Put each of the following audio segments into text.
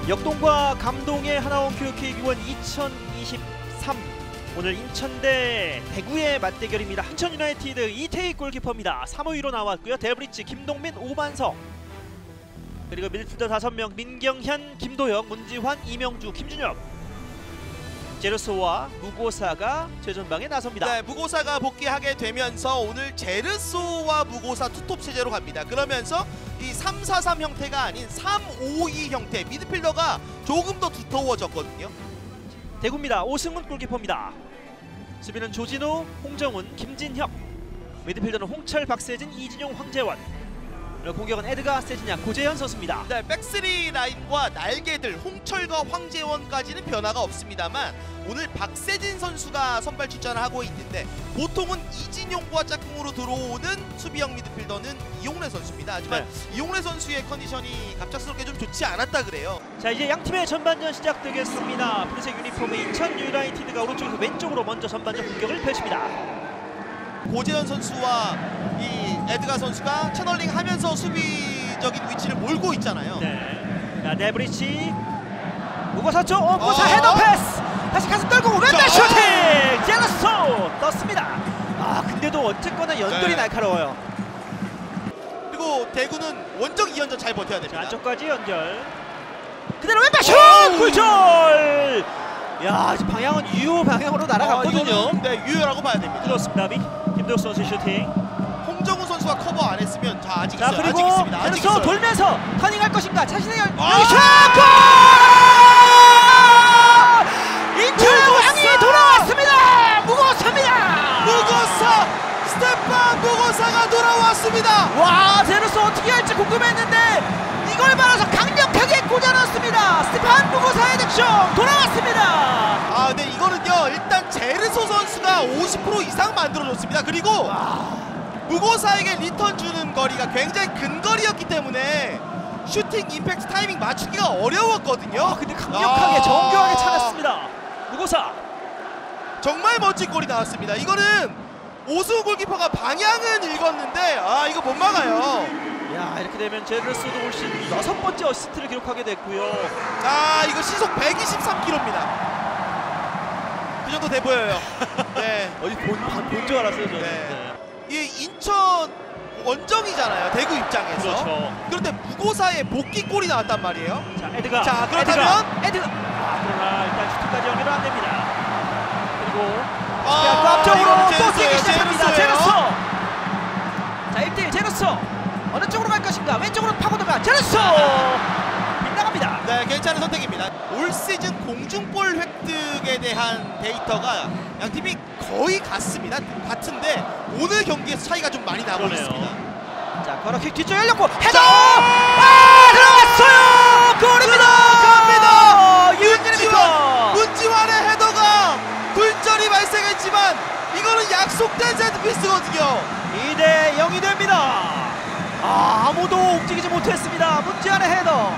역동과 감동의 하나원 교육 K리그1 2023 오늘 인천 대 대구의 맞대결입니다. 인천 유나이티드 이태익 골키퍼입니다. 3호1로 나왔고요. 데브리치, 김동민, 오반석 그리고 밀필더 5명 민경현, 김도혁, 문지환, 이명주, 김준혁 제르소와 무고사가 최전방에 나섭니다. 네, 무고사가 복귀하게 되면서 오늘 제르소와 무고사 투톱 체제로 갑니다. 그러면서 이 3-4-3 형태가 아닌 3-5-2 형태 미드필더가 조금 더 두터워졌거든요. 대구입니다. 오승훈 골키퍼입니다. 수비는 조진우, 홍정훈, 김진혁 미드필더는 홍철, 박세진, 이진용, 황재원 공격은 에드가, 세진야, 고재현 선수입니다. 네, 백스리 라인과 날개들 홍철과 황재원까지는 변화가 없습니다만 오늘 박세진 선수가 선발 출전을 하고 있는데 보통은 이진용과 짝꿍으로 들어오는 수비형 미드필더는 이용래 선수입니다. 하지만 이용래 선수의 컨디션이 갑작스럽게 좀 좋지 않았다 그래요. 자, 이제 양팀의 전반전 시작되겠습니다. 푸른색 유니폼의 인천 유나이티드가 오른쪽에서 왼쪽으로 먼저 전반전 공격을 펼칩니다. 고재현 선수와 이 에드가 선수가 채널링 하면서 수비적인 위치를 몰고 있잖아요. 네. 자, 데브리치 무고사 쪽, 무고사 헤더 패스! 다시 가슴 떨고 왼발 슈팅! 제르소 떴습니다. 아, 근데도 어쨌거나 연결이 날카로워요. 그리고 대구는 원정 2연전 잘 버텨야 됩니다. 안쪽까지 연결. 그대로 왼발 슛! 골절! 야, 방향은 유효 방향으로 날아갔거든요. 네, 유효라고 봐야 됩니다. 그렇습니다. 김도혁 선수 슈팅. 홍정훈 선수가 커버 안 했으면 아직 자, 있어요. 그리고 아직 있습니다. 아직 제르소 있어요. 돌면서 터닝할 것인가? 자신의 슛! 골! 인천의 왕이 돌아왔습니다. 무고사입니다. 무고사! 스테판 무고사가 돌아왔습니다. 와, 제르소 어떻게 할지 궁금했는데 이걸 받아서 강력하게 꽂아넣습니다. 스테판 무고사의 득점 돌아왔습니다. 아, 근데 이거는요 일단 제르소 선수가 50% 이상 만들어줬습니다. 그리고 무고사에게 리턴 주는 거리가 굉장히 근거리였기 때문에 슈팅 임팩트 타이밍 맞추기가 어려웠거든요. 근데 강력하게 정교하게 차냈습니다. 무고사 정말 멋진 골이 나왔습니다. 이거는 오승훈 골키퍼가 방향은 읽었는데 이거 못 막아요. 야, 이렇게 되면 제르소도 올 시즌 6번째 어시스트를 기록하게 됐고요. 이거 시속 123km입니다. 그 정도 돼 보여요. 네. 어디 본 줄 알았어요, 저는. 네. 이 인천 원정이잖아요, 대구 입장에서. 그렇죠. 그런데 무고사의 복귀골이 나왔단 말이에요. 자, 에드가. 자, 그렇다면 에드가. 그러나 일단 슈팅까지 연결은 안 됩니다. 그리고 앞쪽으로 또 뛰기 시작합니다. 제르소. 자, 1대1 제르소. 어느 쪽으로 갈 것인가? 왼쪽으로 파고들어가. 제르소. 빗나갑니다. 네, 괜찮은 선택입니다. 올 시즌 공중볼 획득에 대한 데이터가 양 팀이 거의 같은데 오늘 경기에서 차이가 좀 많이 나고 있습니다. 자, 코너킥 뒤쪽 열렸고 헤더! 들어갔어요! 골입니다! 갑니다! 문지환의 헤더가 굴절이 발생했지만 이거는 약속된 세트피스거든요. 2대 0이 됩니다. 아무도 움직이지 못했습니다. 문지환의 헤더.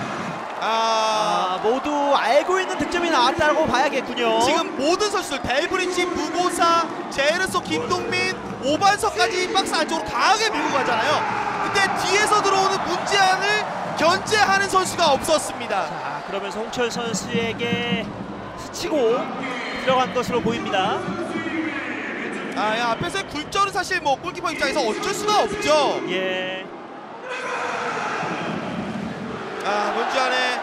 모두 알고 있는 득점이 나왔다고 봐야겠군요. 지금 모든 선수들 데브리치, 무고사, 제르소, 김동민, 오반석까지 박스 안쪽으로 강하게 밀고 가잖아요. 근데 뒤에서 들어오는 문지환을 견제하는 선수가 없었습니다. 자, 그러면서 홍철 선수에게 스치고 들어간 것으로 보입니다. 앞에서의 굴절은 사실 뭐 골키퍼 입장에서 어쩔 수가 없죠. 예. 문지환의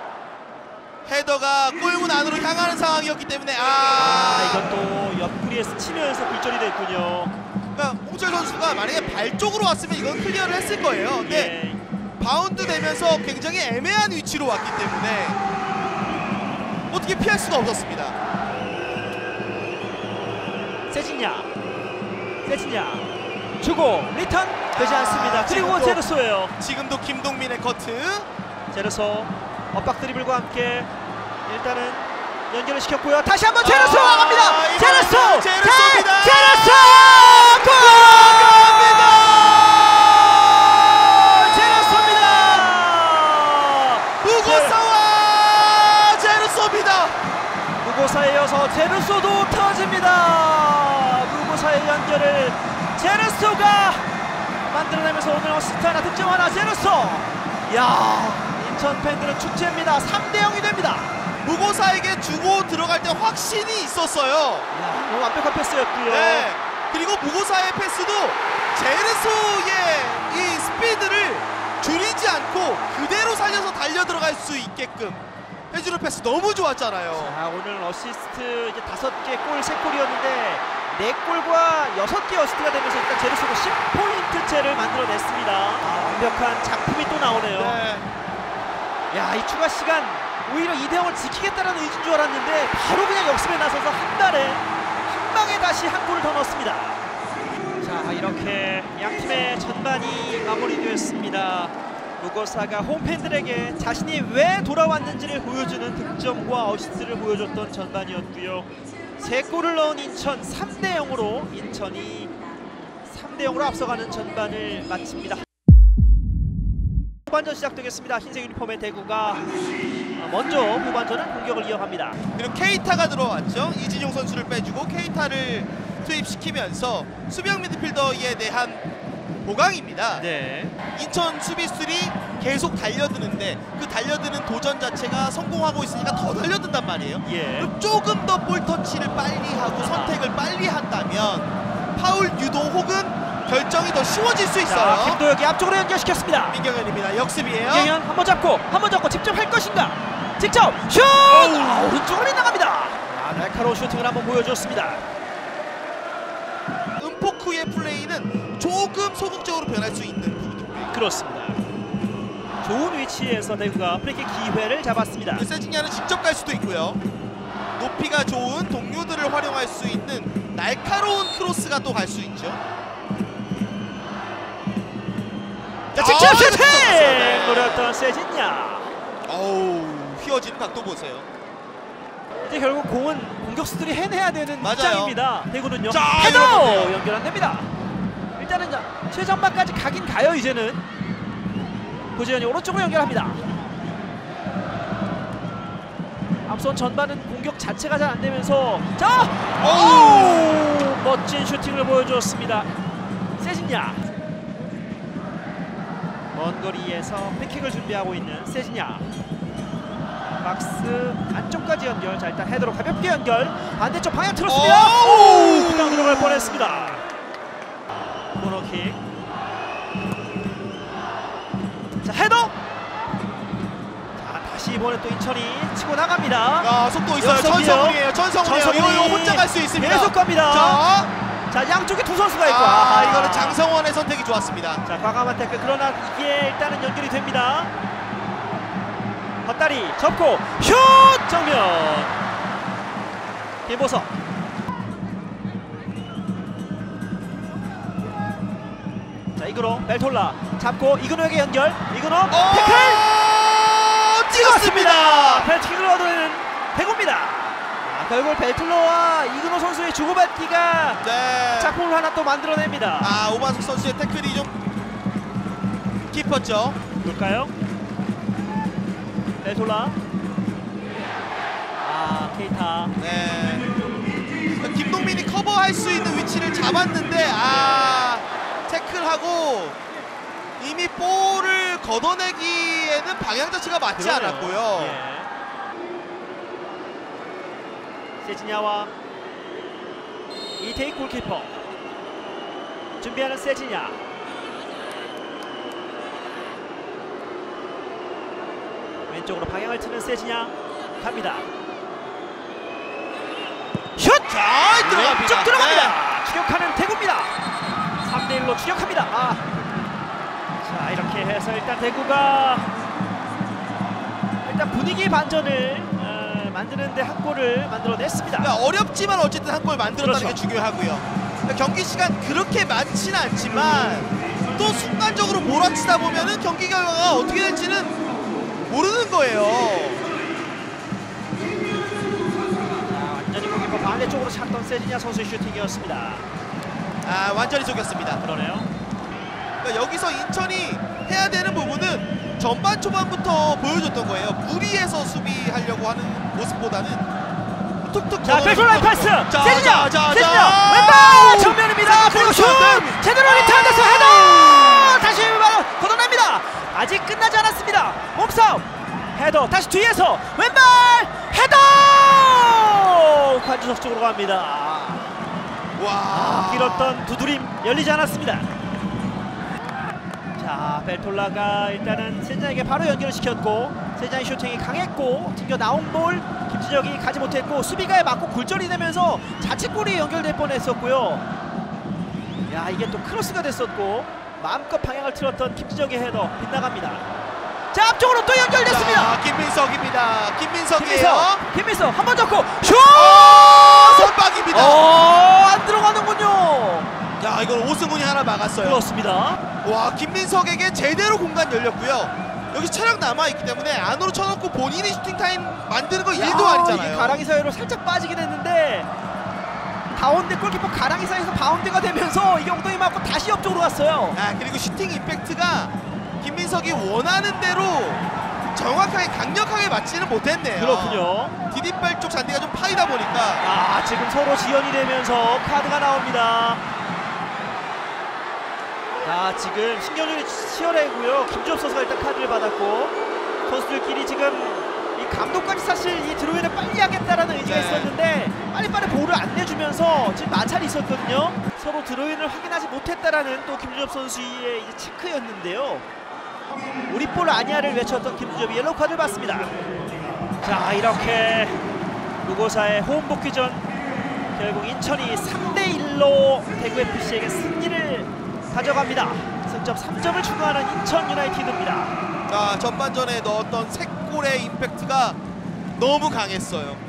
헤더가 골문 안으로 향하는 상황이었기 때문에 이건 또 옆구리에 스치면서 굴절이 됐군요. 그러니까 홍철 선수가 만약에 발 쪽으로 왔으면 이건 클리어를 했을 거예요. 근데 바운드 되면서 굉장히 애매한 위치로 왔기 때문에 어떻게 피할 수가 없었습니다. 세진야 주고 리턴 되지 않습니다. 그리고 제르소예요. 지금도 김동민의 커트. 제르소 엇박 드리블과 함께 일단은 연결을 시켰고요. 다시 한번 제르소가 갑니다. 제르소입니다. 제르소 골! 제르소입니다. 무고사와 제르소입니다. 무고사에 이어서 제르소도 터집니다. 무고사의 연결을 제르소가 만들어내면서 오늘 어시스트 하나, 득점 하나. 제르소. 야, 인천 팬들은 축제입니다. 3대 0이 됩니다. 무고사에게 주고 들어갈 때 확신이 있었어요. 야, 너무 완벽한 패스였고요. 네. 그리고 무고사의 패스도 제르소의 이 스피드를 줄이지 않고 그대로 살려서 달려 들어갈 수 있게끔 해주는 패스 너무 좋았잖아요. 자, 오늘 어시스트 이제 5개 골 3골이었는데 4골과 6개 어시스트가 되면서 일단 제르소가 10포인트째를 만들어냈습니다. 완벽한 작품이 또 나오네요. 네. 야, 이 추가 시간 오히려 2대 0을 지키겠다는 의지인 줄 알았는데 바로 그냥 역습에 나서서 한 방에 다시 한 골을 더 넣었습니다. 자, 이렇게 양 팀의 전반이 마무리되었습니다. 무고사가 홈팬들에게 자신이 왜 돌아왔는지를 보여주는 득점과 어시스트를 보여줬던 전반이었고요. 3골을 넣은 인천 3대 0으로 인천이 3대 0으로 앞서가는 전반을 마칩니다. 후반전 시작되겠습니다. 흰색 유니폼의 대구가 먼저 후반전은 공격을 이어갑니다. 그리고 케이타가 들어왔죠. 이진용 선수를 빼주고 케이타를 투입시키면서 수비형 미드필더에 대한 보강입니다. 네. 인천 수비수들이 계속 달려드는데 그 달려드는 도전 자체가 성공하고 있으니까 더 달려든단 말이에요. 예. 그럼 조금 더 볼 터치를 빨리 하고 선택을 빨리 한다면 파울 유도 혹은 결정이 더 쉬워질 수 자, 있어요. 김도혁이 앞쪽으로 연결시켰습니다. 민경현입니다. 역습이에요. 김경현 한 번 잡고 직접 할 것인가? 직접 슛! 오른쪽으로 나갑니다. 날카로운 슈팅을 한번 보여줬습니다. 은포크의 플레이는 조금 소극적으로 변할 수 있는 부분입니다. 그렇습니다. 좋은 위치에서 대구가 프리킥 기회를 잡았습니다. 세징야는 직접 갈 수도 있고요. 높이가 좋은 동료들을 활용할 수 있는 날카로운 크로스가 또 갈 수 있죠. 자, 직접 슈팅! 네. 노렸던 세진야. 어우, 휘어지는 각도 보세요. 이제 결국 공은 공격수들이 해내야 되는 맞아요. 입장입니다. 대구는요. 자, 헤더 이러는데요. 연결 안 됩니다. 일단은 최전방까지 가긴 가요. 이제는 고지현이 오른쪽으로 연결합니다. 앞선 전반은 공격 자체가 잘 안 되면서 오! 멋진 슈팅을 보여주었습니다. 세진야. 먼 거리에서 패킥을 준비하고 있는 세진야. 박스 안쪽까지 연결. 자, 일단 헤더로 가볍게 연결. 반대쪽 방향 틀었습니다. 오! 그냥 들어갈 뻔했습니다. 코너킥. 자, 헤더. 자, 다시 이번에 또 인천이 치고 나갑니다. 아, 속도 있어요. 역습이요. 전성훈이에요. 전성훈이에요. 이거 혼자 갈 수 있습니다. 계속 갑니다. 자, 양쪽에 두 선수가 있고. 이거는 장성원의 선택이 좋았습니다. 자, 과감한 태클. 그러나 이게 일단은 연결이 됩니다. 헛다리 접고 슛! 정면. 김보석. 자, 이근호 벨톨라 잡고 이근호에게 연결. 이근호 태클 찍었습니다. 벨킥을 얻어내는 대구입니다. 결국 벨톨라와 이근호 선수의 주고받기가 네. 작품을 하나 또 만들어냅니다. 오만석 선수의 태클이 좀 깊었죠. 볼까요? 벨톨라. 케이타. 네. 김동민이 커버할 수 있는 위치를 잡았는데 태클하고 이미 볼을 걷어내기에는 방향 자체가 맞지 그러네요. 않았고요. 예. 세진야와 이태희 골키퍼. 준비하는 세진야. 왼쪽으로 방향을 트는 세진야. 갑니다. 슛! 자, 들어갑니다. 왼쪽 들어갑니다. 추격하는 대구입니다. 3대1로 추격합니다. 자, 이렇게 해서 일단 대구가 일단 분위기 반전을 만드는데 한 골을 만들어냈습니다. 그러니까 어렵지만 어쨌든 한 골 만들었다는 그렇죠. 게 중요하고요. 그러니까 경기 시간 그렇게 많지는 않지만 또 순간적으로 몰아치다 보면은 경기 결과가 어떻게 될지는 모르는 거예요. 자, 완전히 골키퍼 반대쪽으로 찼던 세진야 선수의 슈팅이었습니다. 완전히 속였습니다. 그러네요. 그러니까 여기서 인천이 해야 되는 부분은 전반 초반부터 보여줬던 거예요. 무리해서 수비하려고 하는 모습보다는 툭툭. 자, 벨톨라의 패스. 세진야. 자, 왼발 정면입니다. 그리고 슛. 제대로 리턴돼서 헤더. 다시 걷어냅니다. 아직 끝나지 않았습니다. 몸싸움. 헤더 다시 뒤에서 왼발 헤더 관중석 쪽으로 갑니다. 와, 길었던 두드림 열리지 않았습니다. 자, 벨톨라가 일단은 세잔에게 바로 연결을 시켰고, 세잔의 슈팅이 강했고 튕겨 나온 볼 김지적이 가지 못했고, 수비가에 맞고 굴절이 되면서 자책골이 연결될 뻔했었고요. 야, 이게 또 크로스가 됐었고 마음껏 방향을 틀었던 김지적의 헤더 빗나갑니다. 자, 앞쪽으로 또 연결됐습니다. 자, 김민석입니다. 김민석이에요. 김민석 한 번 잡고 슛! 선방입니다. 안 들어가는군요. 야, 이걸 오승훈이 하나 막았어요. 그렇습니다. 와, 김민석에게 제대로 공간 열렸고요. 여기 체력 남아있기 때문에 안으로 쳐놓고 본인이 슈팅 타임 만드는 거 일도 아니잖아요. 이게 가랑이 사이로 살짝 빠지긴 했는데 가운데 골키퍼 가랑이 사이에서 바운드가 되면서 이게 엉덩이 맞고 다시 옆쪽으로 갔어요. 아, 그리고 슈팅 임팩트가 김민석이 원하는 대로 정확하게 강력하게 맞지는 못했네요. 그렇군요. 디딤발 쪽 잔디가 좀 파이다 보니까 지금 서로 지연이 되면서 카드가 나옵니다. 자, 지금 신경전이 치열하고요. 김주엽 선수가 일단 카드를 받았고, 선수들끼리 지금 이 감독까지 사실 이 드로이를 빨리 하겠다라는 의지가 있었는데 빨리빨리 볼을 안 내주면서 지금 마찰이 있었거든요. 서로 드로인을 확인하지 못했다라는 또 김주엽 선수의 이제 체크였는데요. 우리 볼 아니야를 외쳤던 김주엽이 옐로우 카드를 받습니다. 자, 이렇게 무고사의 호흡 복귀전, 결국 인천이 3대1로 대구FC에게 승리를 가져갑니다. 승점 3점을 추가하는 인천 유나이티드입니다. 자, 전반전에 넣었던 3골의 임팩트가 너무 강했어요.